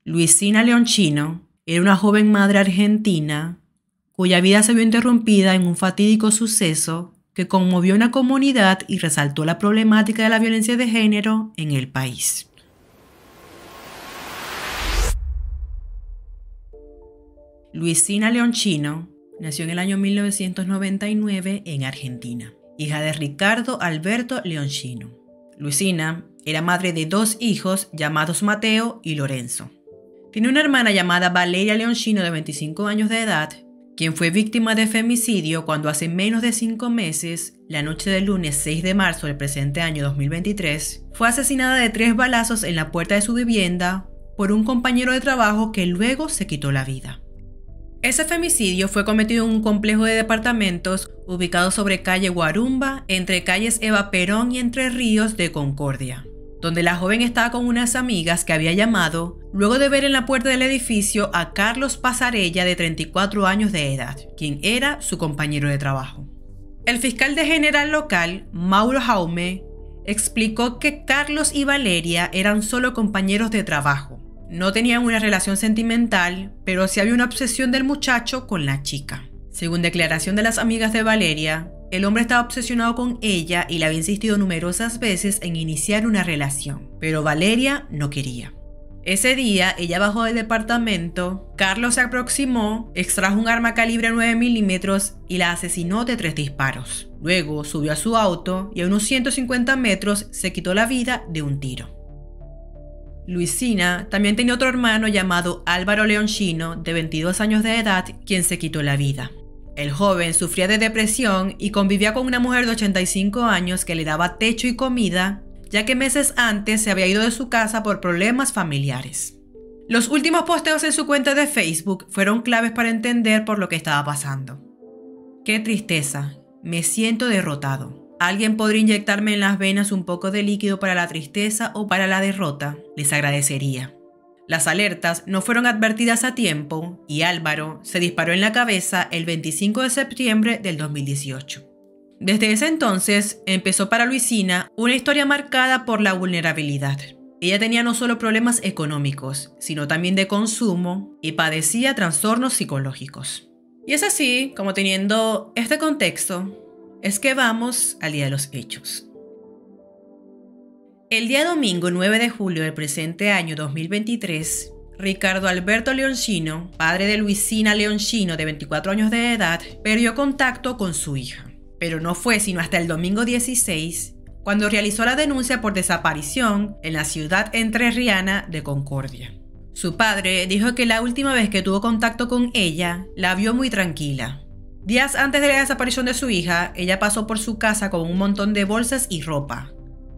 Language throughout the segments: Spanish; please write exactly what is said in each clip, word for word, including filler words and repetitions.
Luisina Leonchino era una joven madre argentina cuya vida se vio interrumpida en un fatídico suceso que conmovió a una comunidad y resaltó la problemática de la violencia de género en el país. Luisina Leonchino nació en el año mil novecientos noventa y nueve en Argentina, hija de Ricardo Alberto Leonchino. Luisina era madre de dos hijos llamados Mateo y Lorenzo. Tiene una hermana llamada Valeria Leonchino de veinticinco años de edad, quien fue víctima de femicidio cuando hace menos de cinco meses, la noche del lunes seis de marzo del presente año dos mil veintitrés, fue asesinada de tres balazos en la puerta de su vivienda por un compañero de trabajo que luego se quitó la vida. Ese femicidio fue cometido en un complejo de departamentos ubicado sobre calle Guarumba, entre calles Eva Perón y Entre Ríos de Concordia, donde la joven estaba con unas amigas que había llamado luego de ver en la puerta del edificio a Carlos Pasarella, de treinta y cuatro años de edad, quien era su compañero de trabajo. El fiscal de general local, Mauro Jaume, explicó que Carlos y Valeria eran solo compañeros de trabajo. No tenían una relación sentimental, pero sí había una obsesión del muchacho con la chica. Según declaración de las amigas de Valeria, el hombre estaba obsesionado con ella y le había insistido numerosas veces en iniciar una relación, pero Valeria no quería. Ese día, ella bajó del departamento, Carlos se aproximó, extrajo un arma calibre nueve milímetros y la asesinó de tres disparos. Luego subió a su auto y a unos ciento cincuenta metros se quitó la vida de un tiro. Luisina también tenía otro hermano llamado Álvaro Leonchino, de veintidós años de edad, quien se quitó la vida. El joven sufría de depresión y convivía con una mujer de ochenta y cinco años que le daba techo y comida, ya que meses antes se había ido de su casa por problemas familiares. Los últimos posteos en su cuenta de Facebook fueron claves para entender por lo que estaba pasando. ¡Qué tristeza! Me siento derrotado. ¿Alguien podría inyectarme en las venas un poco de líquido para la tristeza o para la derrota? Les agradecería. Las alertas no fueron advertidas a tiempo y Álvaro se disparó en la cabeza el veinticinco de septiembre del dos mil dieciocho. Desde ese entonces empezó para Luisina una historia marcada por la vulnerabilidad. Ella tenía no solo problemas económicos, sino también de consumo y padecía trastornos psicológicos. Y es así, como teniendo este contexto, es que vamos al día de los hechos. El día domingo nueve de julio del presente año dos mil veintitrés, Ricardo Alberto Leonchino, padre de Luisina Leonchino de veinticuatro años de edad, perdió contacto con su hija. Pero no fue sino hasta el domingo dieciséis cuando realizó la denuncia por desaparición en la ciudad entrerriana de Concordia. Su padre dijo que la última vez que tuvo contacto con ella, la vio muy tranquila. Días antes de la desaparición de su hija, ella pasó por su casa con un montón de bolsas y ropa.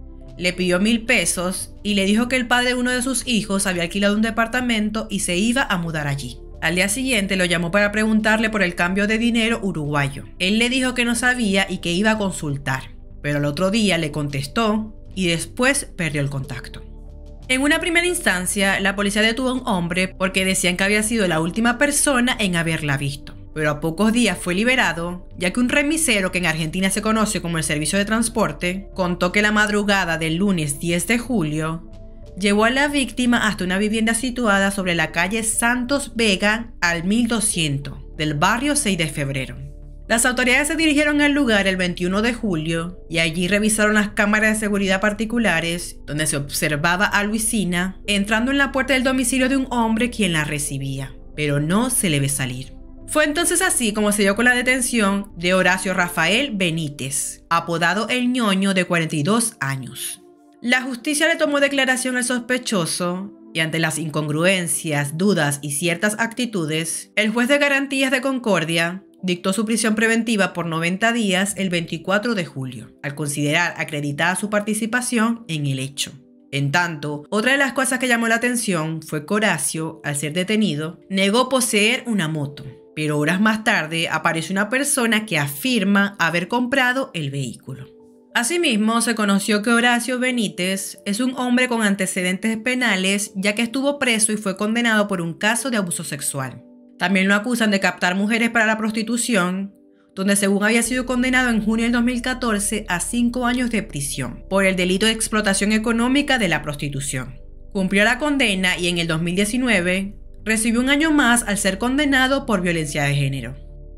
Le pidió mil pesos y le dijo que el padre de uno de sus hijos había alquilado un departamento y se iba a mudar allí. Al día siguiente lo llamó para preguntarle por el cambio de dinero uruguayo. Él le dijo que no sabía y que iba a consultar, pero al otro día le contestó y después perdió el contacto. En una primera instancia, la policía detuvo a un hombre porque decían que había sido la última persona en haberla visto. Pero a pocos días fue liberado, ya que un remisero, que en Argentina se conoce como el servicio de transporte, contó que la madrugada del lunes diez de julio, llevó a la víctima hasta una vivienda situada sobre la calle Santos Vega al mil doscientos del barrio seis de febrero. Las autoridades se dirigieron al lugar el veintiuno de julio y allí revisaron las cámaras de seguridad particulares donde se observaba a Luisina entrando en la puerta del domicilio de un hombre quien la recibía, pero no se le ve salir. Fue entonces así como se dio con la detención de Horacio Rafael Benítez, apodado El Ñoño, de cuarenta y dos años. La justicia le tomó declaración al sospechoso y ante las incongruencias, dudas y ciertas actitudes, el juez de garantías de Concordia dictó su prisión preventiva por noventa días el veinticuatro de julio, al considerar acreditada su participación en el hecho. En tanto, otra de las cosas que llamó la atención fue que Horacio, al ser detenido, negó poseer una moto. Pero horas más tarde apareció una persona que afirma haber comprado el vehículo. Asimismo, se conoció que Horacio Benítez es un hombre con antecedentes penales, ya que estuvo preso y fue condenado por un caso de abuso sexual. También lo acusan de captar mujeres para la prostitución, donde según había sido condenado en junio del dos mil catorce a cinco años de prisión por el delito de explotación económica de la prostitución. Cumplió la condena y en el dos mil diecinueve recibió un año más al ser condenado por violencia de género.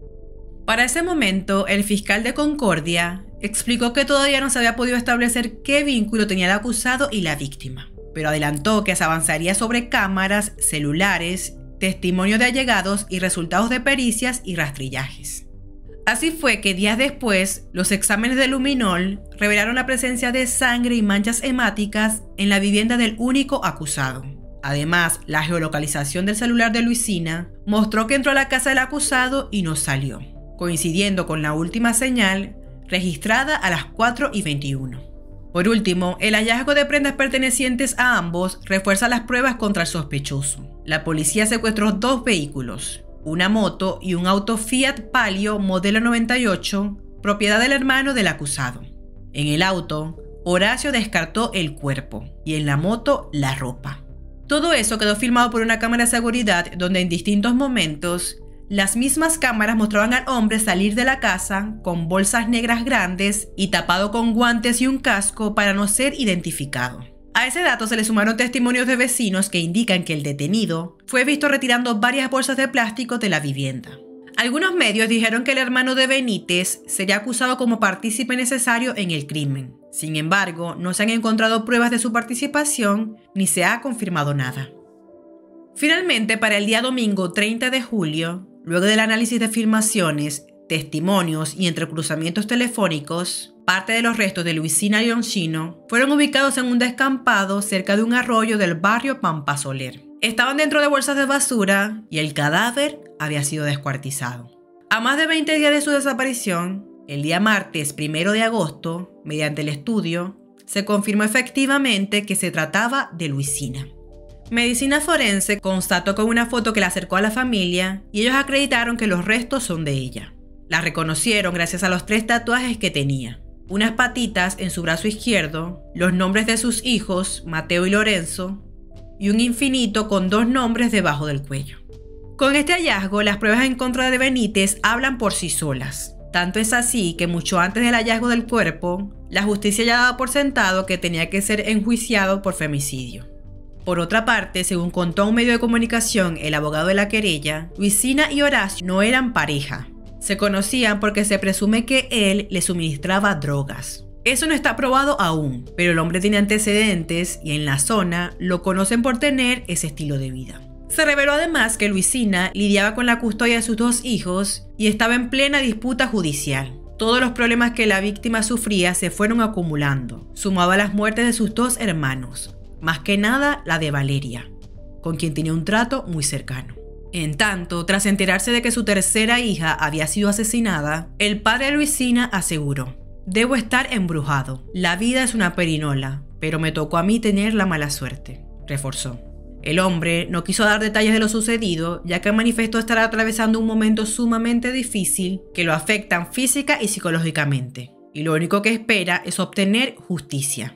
Para ese momento, el fiscal de Concordia explicó que todavía no se había podido establecer qué vínculo tenía el acusado y la víctima, pero adelantó que se avanzaría sobre cámaras, celulares, testimonios de allegados y resultados de pericias y rastrillajes. Así fue que días después, los exámenes de luminol revelaron la presencia de sangre y manchas hemáticas en la vivienda del único acusado. Además, la geolocalización del celular de Luisina mostró que entró a la casa del acusado y no salió, coincidiendo con la última señal registrada a las cuatro y veintiuno. Por último, el hallazgo de prendas pertenecientes a ambos refuerza las pruebas contra el sospechoso. La policía secuestró dos vehículos, una moto y un auto Fiat Palio modelo noventa y ocho, propiedad del hermano del acusado. En el auto, Horacio descartó el cuerpo y en la moto la ropa. Todo eso quedó filmado por una cámara de seguridad donde en distintos momentos las mismas cámaras mostraban al hombre salir de la casa con bolsas negras grandes y tapado con guantes y un casco para no ser identificado. A ese dato se le sumaron testimonios de vecinos que indican que el detenido fue visto retirando varias bolsas de plástico de la vivienda. Algunos medios dijeron que el hermano de Benítez sería acusado como partícipe necesario en el crimen. Sin embargo, no se han encontrado pruebas de su participación ni se ha confirmado nada. Finalmente, para el día domingo treinta de julio, luego del análisis de filmaciones, testimonios y entrecruzamientos telefónicos, parte de los restos de Luisina Leoncino fueron ubicados en un descampado cerca de un arroyo del barrio Pampa Soler. Estaban dentro de bolsas de basura y el cadáver había sido descuartizado. A más de veinte días de su desaparición, el día martes primero de agosto, mediante el estudio, se confirmó efectivamente que se trataba de Luisina. Medicina forense constató con una foto que la acercó a la familia y ellos acreditaron que los restos son de ella. La reconocieron gracias a los tres tatuajes que tenía. Unas patitas en su brazo izquierdo, los nombres de sus hijos, Mateo y Lorenzo, y un infinito con dos nombres debajo del cuello. Con este hallazgo, las pruebas en contra de Benítez hablan por sí solas. Tanto es así que mucho antes del hallazgo del cuerpo, la justicia ya daba por sentado que tenía que ser enjuiciado por femicidio. Por otra parte, según contó a un medio de comunicación el abogado de la querella, Luisina y Horacio no eran pareja. Se conocían porque se presume que él le suministraba drogas. Eso no está probado aún, pero el hombre tiene antecedentes y en la zona lo conocen por tener ese estilo de vida. Se reveló además que Luisina lidiaba con la custodia de sus dos hijos y estaba en plena disputa judicial. Todos los problemas que la víctima sufría se fueron acumulando, sumado a las muertes de sus dos hermanos, más que nada la de Valeria, con quien tenía un trato muy cercano. En tanto, tras enterarse de que su tercera hija había sido asesinada, el padre de Luisina aseguró: «Debo estar embrujado. La vida es una perinola, pero me tocó a mí tener la mala suerte», reforzó. El hombre no quiso dar detalles de lo sucedido, ya que manifestó estar atravesando un momento sumamente difícil que lo afectan física y psicológicamente, y lo único que espera es obtener justicia.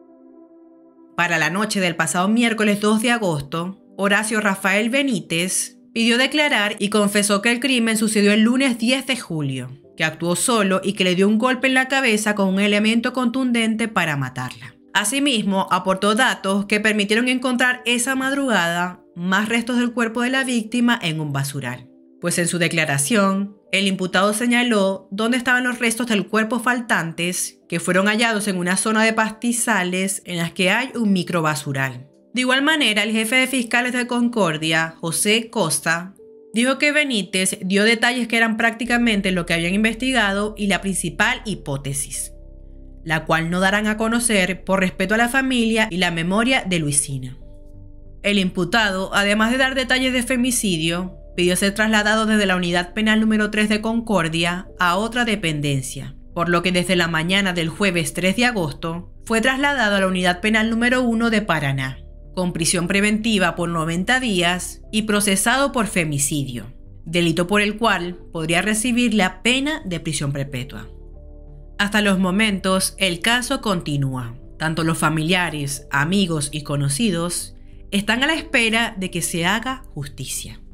Para la noche del pasado miércoles dos de agosto, Horacio Rafael Benítez pidió declarar y confesó que el crimen sucedió el lunes diez de julio, que actuó solo y que le dio un golpe en la cabeza con un elemento contundente para matarla. Asimismo, aportó datos que permitieron encontrar esa madrugada más restos del cuerpo de la víctima en un basural. Pues en su declaración, el imputado señaló dónde estaban los restos del cuerpo faltantes que fueron hallados en una zona de pastizales en las que hay un microbasural. De igual manera, el jefe de fiscales de Concordia, José Costa, dijo que Benítez dio detalles que eran prácticamente lo que habían investigado y la principal hipótesis, la cual no darán a conocer por respeto a la familia y la memoria de Luisina. El imputado, además de dar detalles de femicidio, pidió ser trasladado desde la unidad penal número tres de Concordia a otra dependencia, por lo que desde la mañana del jueves tres de agosto fue trasladado a la unidad penal número uno de Paraná, con prisión preventiva por noventa días y procesado por femicidio, delito por el cual podría recibir la pena de prisión perpetua. Hasta los momentos, el caso continúa. Tanto los familiares, amigos y conocidos están a la espera de que se haga justicia.